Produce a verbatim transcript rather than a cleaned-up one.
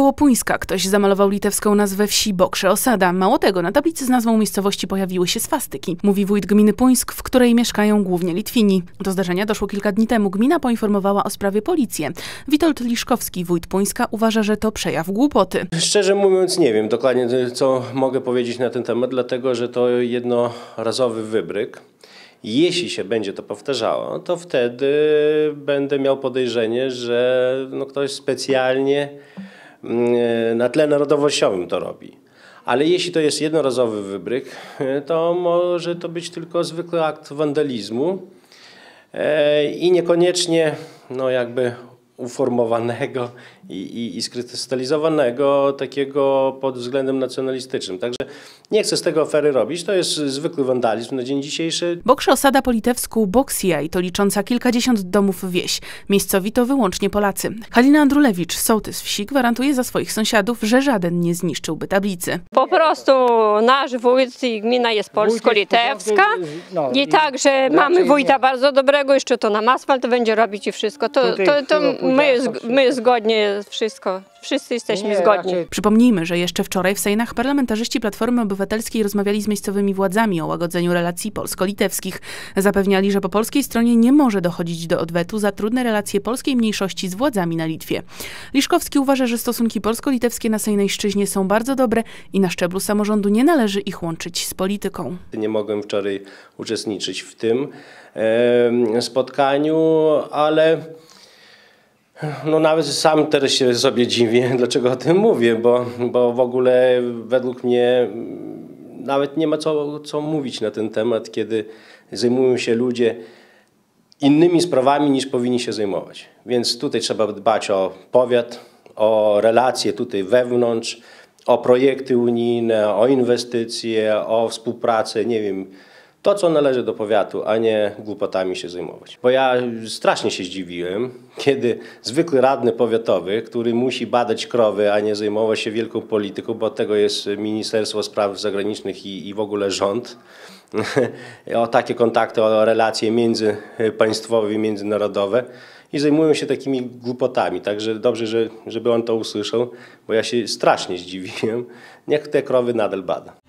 Koło Puńska. Ktoś zamalował litewską nazwę wsi Bokrze Osada. Mało tego, na tablicy z nazwą miejscowości pojawiły się swastyki. Mówi wójt gminy Puńsk, w której mieszkają głównie Litwini. Do zdarzenia doszło kilka dni temu. Gmina poinformowała o sprawie policję. Witold Liszkowski, wójt Puńska, uważa, że to przejaw głupoty. Szczerze mówiąc nie wiem dokładnie, co mogę powiedzieć na ten temat, dlatego że to jednorazowy wybryk. Jeśli się będzie to powtarzało, to wtedy będę miał podejrzenie, że no ktoś specjalnie na tle narodowościowym to robi. Ale jeśli to jest jednorazowy wybryk, to może to być tylko zwykły akt wandalizmu i niekoniecznie no jakby uformowanego i, i, i skrystalizowanego takiego pod względem nacjonalistycznym. Także nie chcę z tego afery robić, to jest zwykły wandalizm na dzień dzisiejszy. Bokrze Osada po litewsku Boksiaj to licząca kilkadziesiąt domów wieś. Miejscowi to wyłącznie Polacy. Halina Andrulewicz, sołtys wsi, gwarantuje za swoich sąsiadów, że żaden nie zniszczyłby tablicy. Po prostu nasz wójt i gmina jest polsko-litewska no, i także mamy wójta nie. bardzo dobrego, jeszcze to nam asfalt będzie robić i wszystko. To, to, to, to my, my zgodnie wszystko, wszyscy jesteśmy nie, zgodni. Raczej. Przypomnijmy, że jeszcze wczoraj w Sejnach parlamentarzyści Platformy Obywatelskiej rozmawiali z miejscowymi władzami o łagodzeniu relacji polsko-litewskich. Zapewniali, że po polskiej stronie nie może dochodzić do odwetu za trudne relacje polskiej mniejszości z władzami na Litwie. Liszkowski uważa, że stosunki polsko-litewskie na Sejnejszczyźnie są bardzo dobre i na szczeblu samorządu nie należy ich łączyć z polityką. Nie mogłem wczoraj uczestniczyć w tym e, spotkaniu, ale no nawet sam teraz się sobie dziwię, dlaczego o tym mówię, bo, bo w ogóle według mnie nawet nie ma co, co mówić na ten temat, kiedy zajmują się ludzie innymi sprawami niż powinni się zajmować. Więc tutaj trzeba dbać o powiat, o relacje tutaj wewnątrz, o projekty unijne, o inwestycje, o współpracę, nie wiem, to, co należy do powiatu, a nie głupotami się zajmować. Bo ja strasznie się zdziwiłem, kiedy zwykły radny powiatowy, który musi badać krowy, a nie zajmować się wielką polityką, bo od tego jest Ministerstwo Spraw Zagranicznych i, i w ogóle rząd, o takie kontakty, o relacje międzypaństwowe i międzynarodowe i zajmują się takimi głupotami. Także dobrze, że, żeby on to usłyszał, bo ja się strasznie zdziwiłem. Niech te krowy nadal bada.